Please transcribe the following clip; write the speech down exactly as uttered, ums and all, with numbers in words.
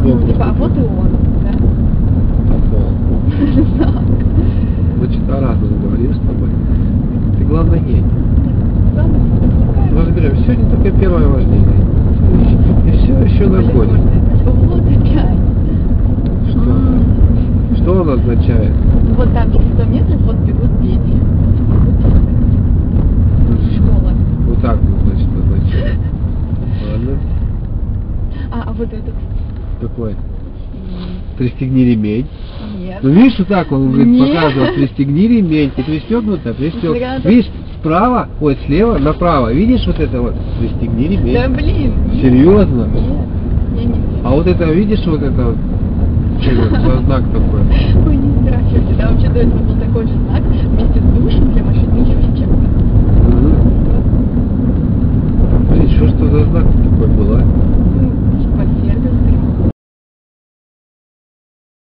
Ну, типа, а вот и он, да? Пошел. Знак. Значит, о разном говорим с тобой. Ты главное едь. Главное, Мы разберем. Сегодня только первое вождение. И все еще находится. Вот опять. Что? Что он означает? Вот там через сто метров вот бегут дети. Школа. Вот так вот, значит, означает. Ладно. А, а вот этот? Какой? Пристегни ремень. Нет. Ну видишь, вот так он говорит, Нет. показывает, пристегни ремень, ты пристегнута, пристегнута. Взгляд. Видишь, справа, ой, слева направо, видишь вот это вот, пристегни ремень. Да блин. Нет. Серьезно? Нет, я не вижу. А вот это, видишь, вот это вот, что это за знак такой? Ой, не здравствуйте. Да, вообще до этого был такой же знак вместе с душем для машинистов чем-то. Угу. Блин, что ж это за знак такой был, а?